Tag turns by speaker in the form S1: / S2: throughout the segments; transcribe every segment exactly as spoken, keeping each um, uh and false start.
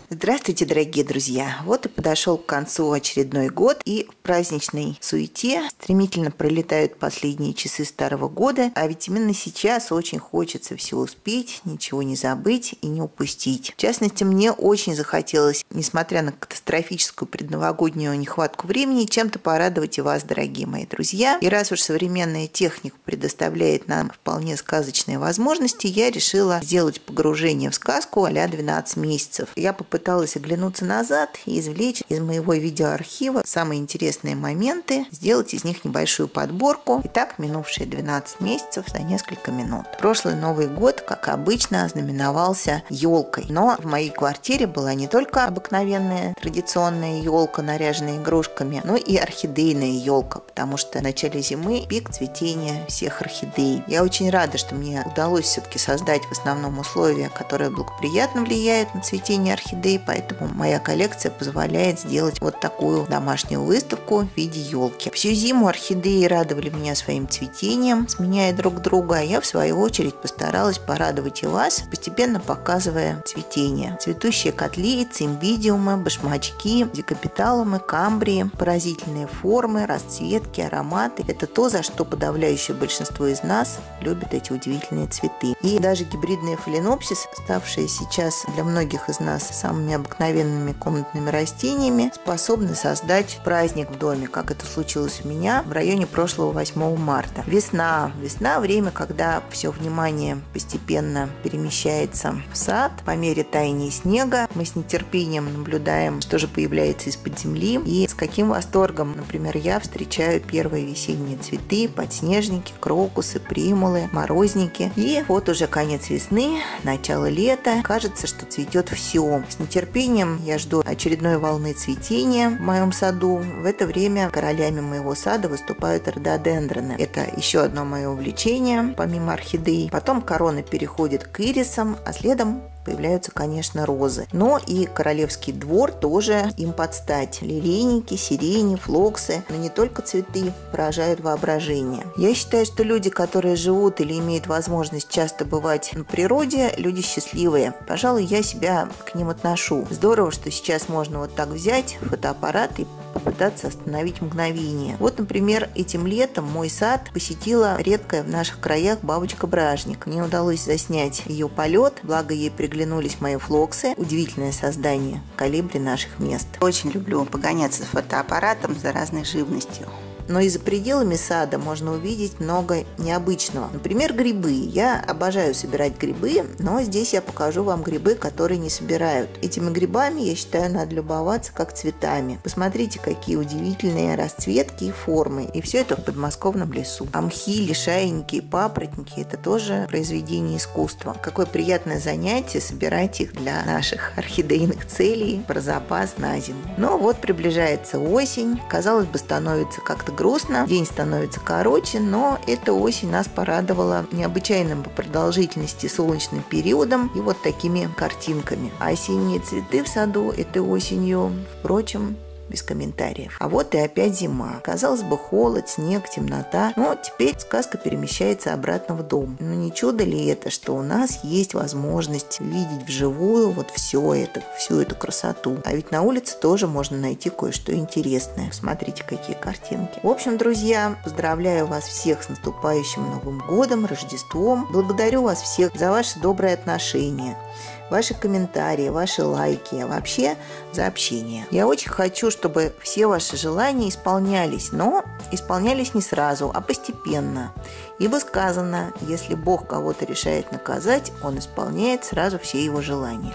S1: Здравствуйте, дорогие друзья! Вот и подошел к концу очередной год, и в праздничной суете стремительно пролетают последние часы старого года, а ведь именно сейчас очень хочется все успеть, ничего не забыть и не упустить. В частности, мне очень захотелось, несмотря на катастрофическую предновогоднюю нехватку времени, чем-то порадовать и вас, дорогие мои друзья. И раз уж современная техника предоставляет нам вполне сказочные возможности, я решила сделать погружение в сказку а-ля двенадцать месяцев. Я попыталась Пыталась оглянуться назад и извлечь из моего видеоархива самые интересные моменты, сделать из них небольшую подборку. Итак, минувшие двенадцать месяцев за несколько минут. Прошлый Новый год, как обычно, ознаменовался елкой. Но в моей квартире была не только обыкновенная традиционная елка, наряженная игрушками, но и орхидейная елка, потому что в начале зимы пик цветения всех орхидей. Я очень рада, что мне удалось все-таки создать в основном условия, которые благоприятно влияют на цветение орхидей. Поэтому моя коллекция позволяет сделать вот такую домашнюю выставку в виде елки. Всю зиму орхидеи радовали меня своим цветением, сменяя друг друга, а я в свою очередь постаралась порадовать и вас, постепенно показывая цветение. Цветущие котлеи, цимбидиумы, башмачки, декапиталумы, камбрии, поразительные формы, расцветки, ароматы – это то, за что подавляющее большинство из нас любит эти удивительные цветы. И даже гибридные фаленопсис, ставшие сейчас для многих из нас самыми обыкновенными комнатными растениями, способны создать праздник в доме, как это случилось у меня в районе прошлого восьмого марта. Весна. Весна – время, когда все внимание постепенно перемещается в сад. По мере таяния снега мы с нетерпением наблюдаем, что же появляется из-под земли, и с каким восторгом, например, я встречаю первые весенние цветы, подснежники, крокусы, примулы, морозники. И вот уже конец весны, начало лета. Кажется, что цветет все. С нетерпением я жду очередной волны цветения в моем саду. В это время королями моего сада выступают рододендроны. Это еще одно мое увлечение, помимо орхидей. Потом корона переходит к ирисам, а следом появляются, конечно, розы. Но и королевский двор тоже им подстать. Лилейники, сирени, флоксы. Но не только цветы поражают воображение. Я считаю, что люди, которые живут или имеют возможность часто бывать на природе, люди счастливые. Пожалуй, я себя к ним отношу. Здорово, что сейчас можно вот так взять фотоаппарат и попытаться остановить мгновение. Вот, например, этим летом мой сад посетила редкая в наших краях бабочка-бражник. Мне удалось заснять ее полет, благо ей приглянулись мои флоксы. Удивительное создание, колибри наших мест. Очень люблю погоняться с фотоаппаратом за разной живностью. Но и за пределами сада можно увидеть много необычного. Например, грибы. Я обожаю собирать грибы, но здесь я покажу вам грибы, которые не собирают. Этими грибами, я считаю, надо любоваться как цветами. Посмотрите, какие удивительные расцветки и формы. И все это в подмосковном лесу. А мхи, лишайники и папоротники – это тоже произведение искусства. Какое приятное занятие собирать их для наших орхидейных целей про запас на зиму. Но вот приближается осень. Казалось бы, становится как-то грустно, день становится короче, но эта осень нас порадовала необычайным по продолжительности солнечным периодом и вот такими картинками. А осенние цветы в саду этой осенью, впрочем, без комментариев. А вот и опять зима. Казалось бы, холод, снег, темнота. Но теперь сказка перемещается обратно в дом. Но не чудо ли это, что у нас есть возможность видеть вживую вот все это, всю эту красоту. А ведь на улице тоже можно найти кое-что интересное. Смотрите, какие картинки. В общем, друзья, поздравляю вас всех с наступающим Новым годом, Рождеством. Благодарю вас всех за ваши добрые отношения, ваши комментарии, ваши лайки, а вообще за общение. Я очень хочу, чтобы все ваши желания исполнялись, но исполнялись не сразу, а постепенно. Ибо сказано, если Бог кого-то решает наказать, Он исполняет сразу все его желания.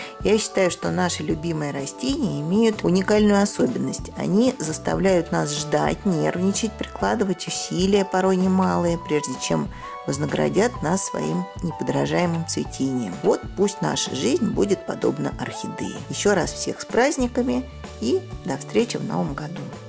S1: Я считаю, что наши любимые растения имеют уникальную особенность. Они заставляют нас ждать, нервничать, прикладывать усилия, порой немалые, прежде чем вознаградят нас своим неподражаемым цветением. Вот пусть наша жизнь будет подобна орхидее. Еще раз всех с праздниками и до встречи в Новом году.